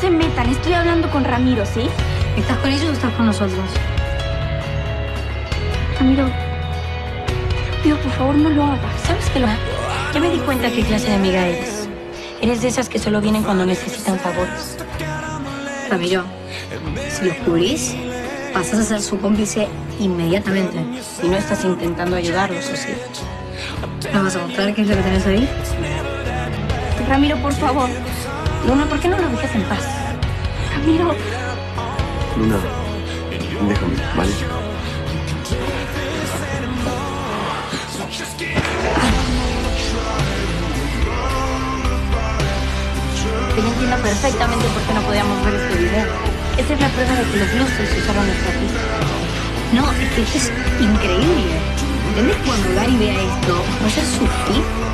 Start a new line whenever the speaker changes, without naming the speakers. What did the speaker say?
se metan, estoy hablando con Ramiro, ¿sí?
¿Estás con ellos o estás con nosotros?
Ramiro, te pido por favor no lo hagas.
¿Sabes qué, Lola? Ya me di cuenta qué clase de amiga eres. Eres de esas que solo vienen cuando necesitan favores. Ramiro, si los cubrís, pasas a ser su cómplice inmediatamente. Y no estás intentando ayudarlos, ¿o sí? ¿Nos vas a mostrar qué es lo que tenés ahí?
Ramiro, por favor.
Luna, ¿por qué no lo dejas en paz?
Ramiro.
Luna, déjame, ¿vale?
Yo entiendo perfectamente por qué no podíamos ver este video. Esa es la prueba de que los luces usaron nuestra pista. No, es que esto es increíble. ¿Entendés? Cuando Gary vea esto, va a ser su fin.